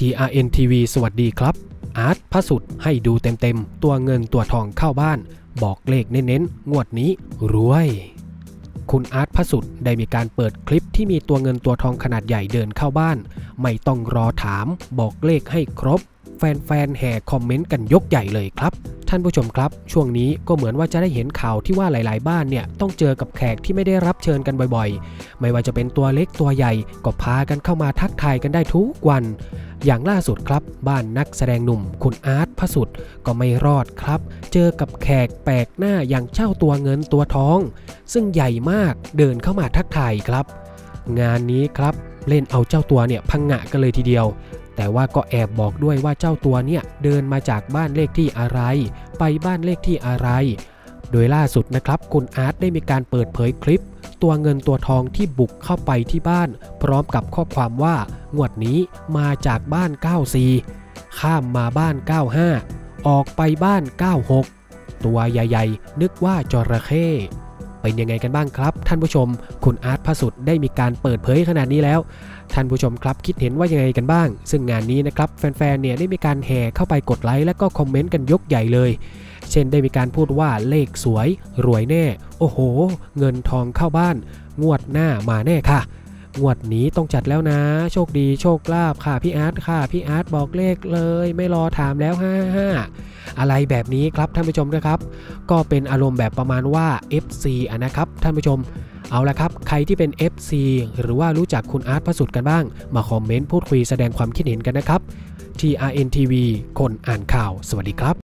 TRN TV สวัสดีครับอาร์ตพระสุดให้ดูเต็มๆตัวเงินตัวทองเข้าบ้านบอกเลขเน้นๆงวดนี้รวยคุณอาร์ตพระสุดได้มีการเปิดคลิปที่มีตัวเงินตัวทองขนาดใหญ่เดินเข้าบ้านไม่ต้องรอถามบอกเลขให้ครบแฟนๆแห่คอมเมนต์กันยกใหญ่เลยครับท่านผู้ชมครับช่วงนี้ก็เหมือนว่าจะได้เห็นข่าวที่ว่าหลายๆบ้านเนี่ยต้องเจอกับแขกที่ไม่ได้รับเชิญกันบ่อยๆไม่ว่าจะเป็นตัวเล็กตัวใหญ่ก็พากันเข้ามาทักทายกันได้ทุกวันอย่างล่าสุดครับบ้านนักแสดงหนุ่มคุณอาร์ตพระสุดก็ไม่รอดครับเจอกับแขกแปลกหน้าอย่างเจ้าตัวเงินตัวทองซึ่งใหญ่มากเดินเข้ามาทักทายครับงานนี้ครับเล่นเอาเจ้าตัวเนี่ยพังงะกันเลยทีเดียวแต่ว่าก็แอบบอกด้วยว่าเจ้าตัวเนี่ยเดินมาจากบ้านเลขที่อะไรไปบ้านเลขที่อะไรโดยล่าสุดนะครับคุณอาร์ตได้มีการเปิดเผยคลิปตัวเงินตัวทองที่บุกเข้าไปที่บ้านพร้อมกับข้อความว่างวดนี้มาจากบ้าน94ข้ามมาบ้าน95ออกไปบ้าน96ตัวใหญ่ๆนึกว่าจระเข้เป็นยังไงกันบ้างครับท่านผู้ชมคุณอาร์ตพระสุดได้มีการเปิดเผยขนาดนี้แล้วท่านผู้ชมครับคิดเห็นว่ายังไงกันบ้างซึ่งงานนี้นะครับแฟนๆเนี่ยได้มีการแห่เข้าไปกดไลค์และก็คอมเมนต์กันยกใหญ่เลยเช่นได้มีการพูดว่าเลขสวยรวยแน่โอ้โหเงินทองเข้าบ้านงวดหน้ามาแน่ค่ะงวดนี้ต้องจัดแล้วนะโชคดีโชคลาภค่ะพี่อาร์ตค่ะพี่อาร์ตบอกเลขเลยไม่รอถามแล้ว55อะไรแบบนี้ครับท่านผู้ชมนะครับก็เป็นอารมณ์แบบประมาณว่า FC นะครับท่านผู้ชมเอาละครับใครที่เป็น FC หรือว่ารู้จักคุณอาร์ตพระสุดกันบ้างมาคอมเมนต์พูดคุยแสดงความคิดเห็นกันนะครับ TRN TV คนอ่านข่าวสวัสดีครับ